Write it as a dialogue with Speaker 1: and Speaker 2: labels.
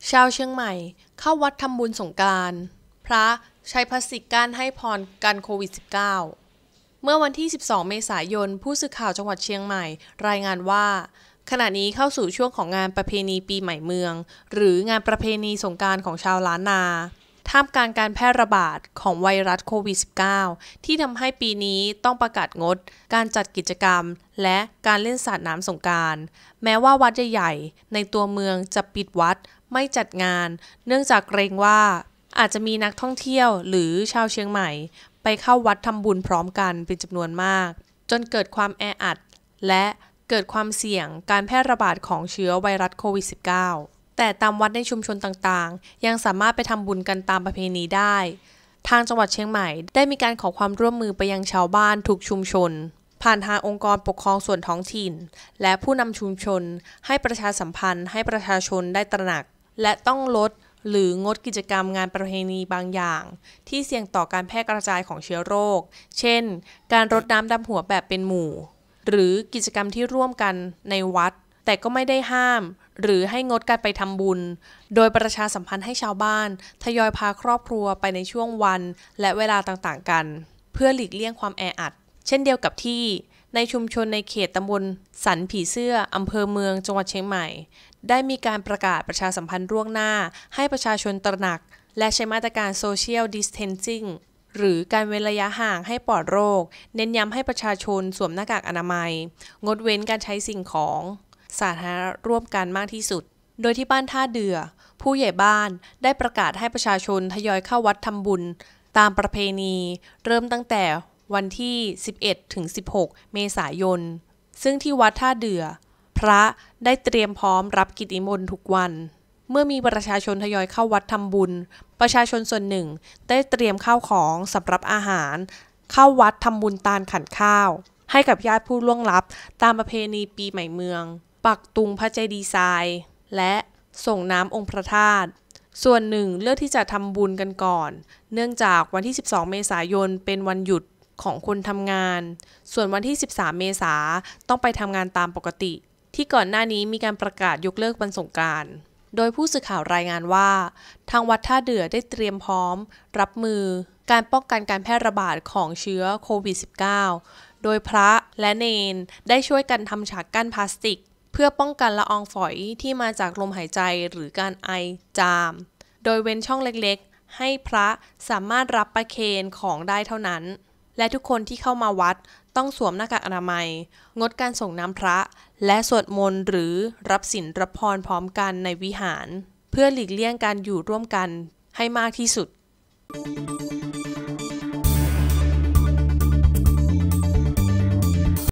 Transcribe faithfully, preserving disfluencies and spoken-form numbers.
Speaker 1: ชาวเชียงใหม่เข้าวัดทำบุญสงกรานต์พระใช้พลาสติกกั้นให้พรกันโควิด สิบเก้า เมื่อวันที่ สิบสอง เมษายน ผู้สื่อข่าวจังหวัดเชียงใหม่รายงานว่าขณะนี้เข้าสู่ช่วงของงานประเพณีปีใหม่เมืองหรืองานประเพณีสงกรานต์ของชาวล้านนาท่ามกลางการแพร่ระบาดของไวรัสโควิด สิบเก้า ที่ทำให้ปีนี้ต้องประกาศงดการจัดกิจกรรมและการเล่นสาดน้ำสงกรานต์แม้ว่าวัดใหญ่ๆในตัวเมืองจะปิดวัดไม่จัดงานเนื่องจากเกรงว่าอาจจะมีนักท่องเที่ยวหรือชาวเชียงใหม่ไปเข้าวัดทำบุญพร้อมกันเป็นจำนวนมากจนเกิดความแออัดและเกิดความเสี่ยงการแพร่ระบาดของเชื้อไวรัสโควิด สิบเก้า แต่ตามวัดในชุมชนต่างๆยังสามารถไปทำบุญกันตามประเพณีได้ทางจังหวัดเชียงใหม่ได้มีการขอความร่วมมือไปยังชาวบ้านทุกชุมชนผ่านทางองค์กรปกครองส่วนท้องถิ่นและผู้นำชุมชนให้ประชาสัมพันธ์ให้ประชาชนได้ตระหนักและต้องลดหรืองดกิจกรรมงานประเพณีบางอย่างที่เสี่ยงต่อการแพร่กระจายของเชื้อโรคเช่นการรดน้ำดำหัวแบบเป็นหมู่หรือกิจกรรมที่ร่วมกันในวัดแต่ก็ไม่ได้ห้ามหรือให้งดการไปทำบุญโดยประชาสัมพันธ์ให้ชาวบ้านทยอยพาครอบครัวไปในช่วงวันและเวลาต่างๆกันเพื่อหลีกเลี่ยงความแออัดเช่นเดียวกับที่ในชุมชนในเขตตำบลสันผีเสื้ออำเภอเมืองจังหวัดเชียงใหม่ได้มีการประกาศประชาสัมพันธ์ล่วงหน้าให้ประชาชนตระหนักและใช้มาตรการ Social Distancing หรือการเว้นระยะห่างให้ปลอดโรคเน้นย้ำให้ประชาชนสวมหน้ากากอนามัยงดเว้นการใช้สิ่งของสาธารณะร่วมกันมากที่สุดโดยที่บ้านท่าเดือผู้ใหญ่บ้านได้ประกาศให้ประชาชนทยอยเข้าวัดทำบุญตามประเพณีเริ่มตั้งแต่วันที่ สิบเอ็ดถึงสิบหก เมษายนซึ่งที่วัดท่าเดือพระได้เตรียมพร้อมรับกิจนิมนต์ทุกวันเมื่อมีประชาชนทยอยเข้าวัดทำบุญประชาชนส่วนหนึ่งได้เตรียมข้าวของสำหรับอาหารเข้าวัดทำบุญตาลขันข้าวให้กับญาติผู้ล่วงลับตามประเพณีปีใหม่เมืองปักตุงพระเจดีย์ทรายและส่งน้ำองค์พระธาตุส่วนหนึ่งเลือกที่จะทำบุญกันก่อนเนื่องจากวันที่ สิบสอง เมษายนเป็นวันหยุดของคนทำงานส่วนวันที่ สิบสาม เมษายนต้องไปทำงานตามปกติที่ก่อนหน้านี้มีการประกาศยกเลิกวันสงกรานต์โดยผู้สื่อข่าวรายงานว่าทางวัดท่าเดือได้เตรียมพร้อมรับมือการป้องกันการแพร่ระบาดของเชื้อโควิด สิบเก้า โดยพระและเณรได้ช่วยกันทำฉากกั้นพลาสติกเพื่อป้องกันละอองฝอยที่มาจากลมหายใจหรือการไอจามโดยเว้นช่องเล็กๆให้พระสามารถรับประเคนของได้เท่านั้นและทุกคนที่เข้ามาวัดต้องสวมหน้ากากอนามัยงดการส่งน้ำพระและสวดมนต์หรือรับศีลรับพรพร้อมกันในวิหารเพื่อหลีกเลี่ยงการอยู่ร่วมกันให้มากที่สุด